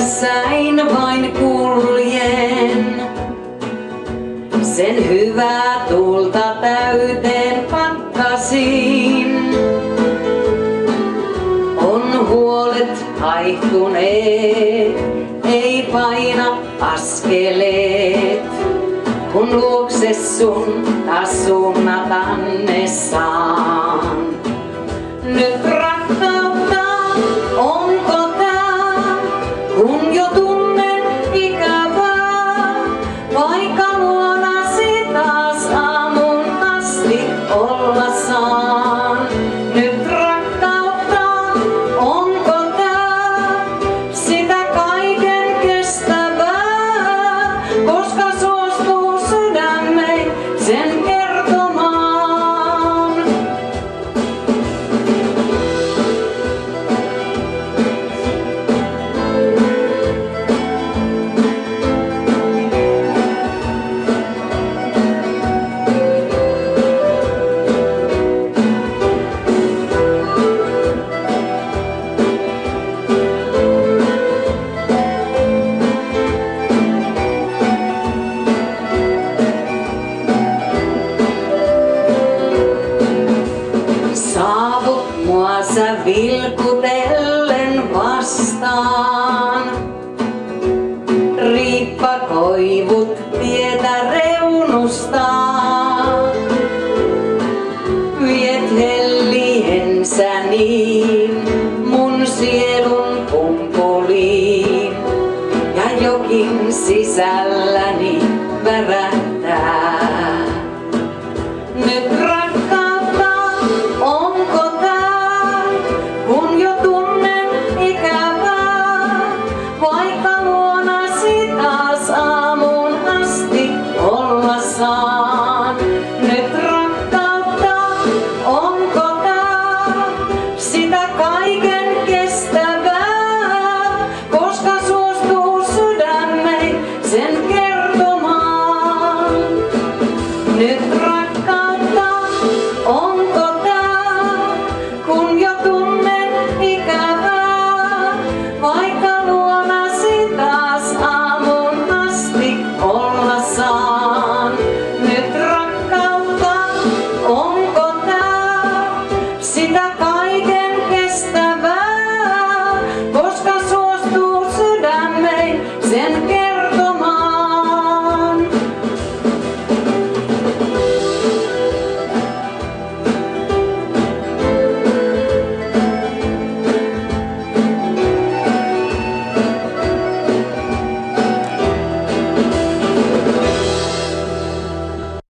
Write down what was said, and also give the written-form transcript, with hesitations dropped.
Vieressäin vain kuljen, sen hyvää tuulta täyteen pakkasin. On huolet haihtuneet, ei paina askeleet, kun luokse sun taas suunnataan ne saan. Nyt rakkautta, onko tää, kun jo tunnen ikävää, vaikka luonasi taas aamun asti olla saan. Nyt rakkautta, onko tää, sitä kaiken kestävää, koska suostuu sydämeen sen kertomaan. Saavut mua sä vilkutellen vastaan. Riippakoivut tietä reunustaa. Viet helliensä niin mun sielun pumpuliin. Ja jokin sisälläni värähtää.